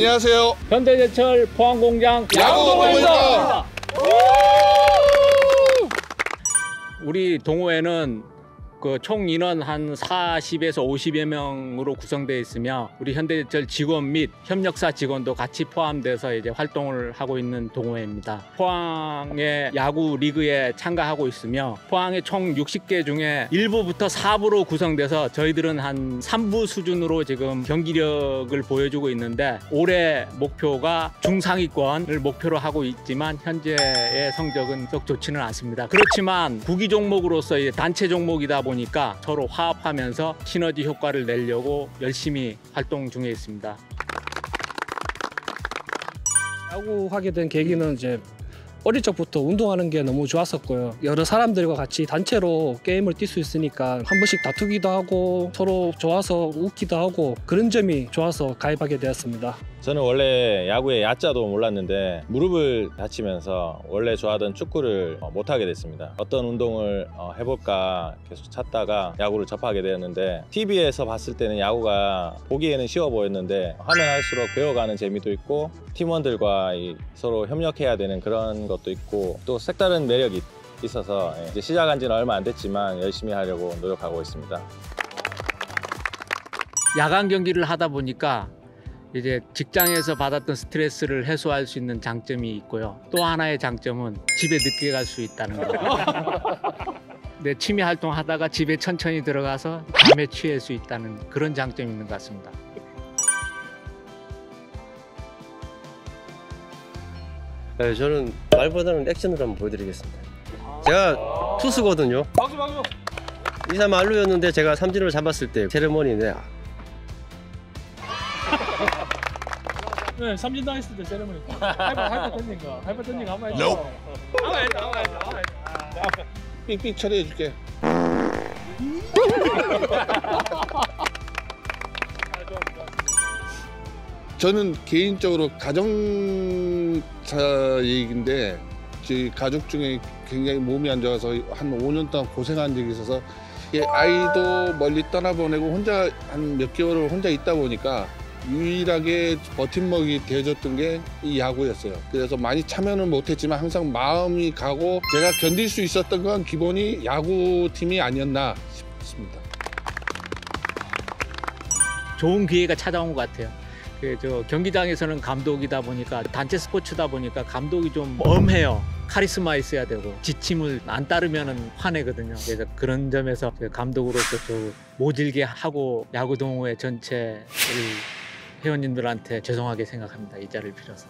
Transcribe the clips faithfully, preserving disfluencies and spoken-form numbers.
안녕하세요. 현대제철 포항공장 야구동호회입니다. 우리 동호회는 그 총 인원 한 사십에서 오십여 명으로 구성되어 있으며 우리 현대제철 직원 및 협력사 직원도 같이 포함돼서 이제 활동을 하고 있는 동호회입니다. 포항의 야구 리그에 참가하고 있으며 포항의 총 육십 개 중에 일 부부터 사 부로 구성돼서 저희들은 한 삼 부 수준으로 지금 경기력을 보여주고 있는데 올해 목표가 중상위권을 목표로 하고 있지만 현재의 성적은 썩 좋지는 않습니다. 그렇지만 구기 종목으로서 이제 단체 종목이다 보니 보니까 서로 화합하면서 시너지 효과를 내려고 열심히 활동 중에 있습니다. 야구하게 된 계기는 이제 어릴 적부터 운동하는 게 너무 좋았었고요. 여러 사람들과 같이 단체로 게임을 뛸 수 있으니까 한 번씩 다투기도 하고 서로 좋아서 웃기도 하고 그런 점이 좋아서 가입하게 되었습니다. 저는 원래 야구의 야자도 몰랐는데 무릎을 다치면서 원래 좋아하던 축구를 못하게 됐습니다. 어떤 운동을 해볼까 계속 찾다가 야구를 접하게 되었는데 티비에서 봤을 때는 야구가 보기에는 쉬워 보였는데 하면 할수록 배워가는 재미도 있고 팀원들과 서로 협력해야 되는 그런 것도 있고 또 색다른 매력이 있어서 이제 시작한 지는 얼마 안 됐지만 열심히 하려고 노력하고 있습니다. 야간 경기를 하다 보니까 이제 직장에서 받았던 스트레스를 해소할 수 있는 장점이 있고요. 또 하나의 장점은 집에 늦게 갈 수 있다는 거예요. 내 취미 활동 하다가 집에 천천히 들어가서 잠에 취할 수 있다는 그런 장점이 있는 것 같습니다. 네, 저는 말보다는 액션으로 한번 보여드리겠습니다. 제가 투수거든요. 박수 박수. 이사 만루였는데 제가 삼진을 잡았을 때 세레머니인데 네, 삼진 당했을 때 세레머니. 할바 할바 던진 거, 할바 던진 거 한번 해줘. 한번 해줘, 한번 해줘, 한번 해줘. 삑삑 처리해줄게. 저는 개인적으로 가정사 얘기인데 저희 가족 중에 굉장히 몸이 안 좋아서 한 오 년 동안 고생한 적이 있어서 아이도 멀리 떠나보내고 혼자 한 몇 개월을 혼자 있다 보니까 유일하게 버팀목이 되어줬던 게 이 야구였어요. 그래서 많이 참여는 못했지만 항상 마음이 가고 제가 견딜 수 있었던 건 기본이 야구팀이 아니었나 싶습니다. 좋은 기회가 찾아온 것 같아요. 그 저 경기장에서는 감독이다 보니까 단체 스포츠다 보니까 감독이 좀 엄해요. 카리스마 있어야 되고 지침을 안 따르면은 화내거든요. 그래서 그런 점에서 감독으로서 좀 모질게 하고 야구 동호회 전체를 회원님들한테 죄송하게 생각합니다. 이 자리를 빌어서.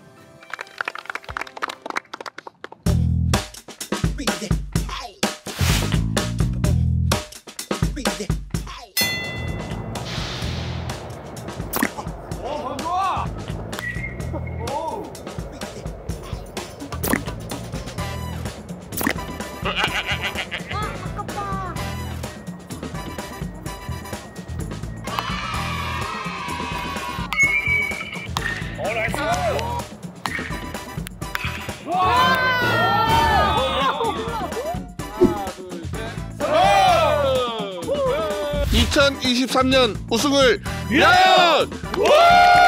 이천이십삼 년 우승을 위하여!